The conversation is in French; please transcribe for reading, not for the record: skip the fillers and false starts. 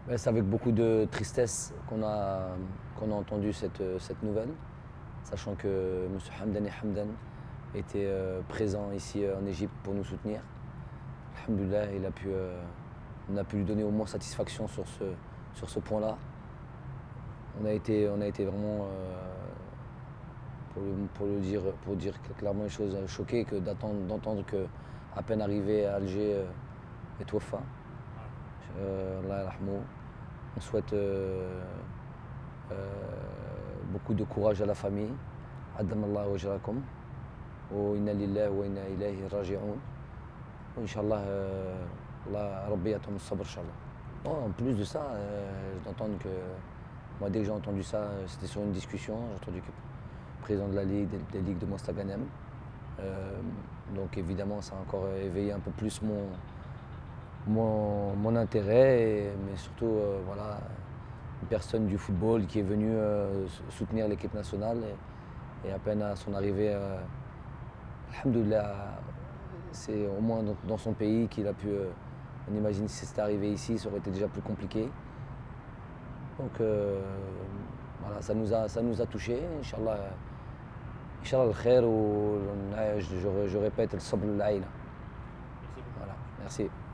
Ouais, c'est avec beaucoup de tristesse qu'on a entendu cette nouvelle, sachant que M. Hamdani Hamdan était présent ici en Égypte pour nous soutenir. Alhamdoulilah, on a pu lui donner au moins satisfaction sur ce point-là. On a été vraiment, pour dire clairement les choses, choqués d'entendre qu'à peine arrivé à Alger, est Wafa. Allah yarhamou. On souhaite beaucoup de courage à la famille. Addamallah wajrakum. Wa inna lillahi wa inna ilayhi raji'un. Inch'Allah, Allah Rabbi yatum sabr, Inch'Allah. Bon, en plus de ça, d'entendre que. Moi, dès que j'ai entendu ça, c'était sur une discussion. J'ai entendu que le président de la Ligue, des ligues de Mostaganem. Donc évidemment, ça a encore éveillé un peu plus mon intérêt, mais surtout voilà, une personne du football qui est venue soutenir l'équipe nationale et à peine à son arrivée, alhamdoulilah, c'est au moins dans son pays qu'il a pu. On imagine si c'était arrivé ici, ça aurait été déjà plus compliqué. Donc voilà, ça nous a touchés. Inch'Allah, Inch'Allah al khair ou je répète, le sabr al aïna. Merci beaucoup. Voilà, merci.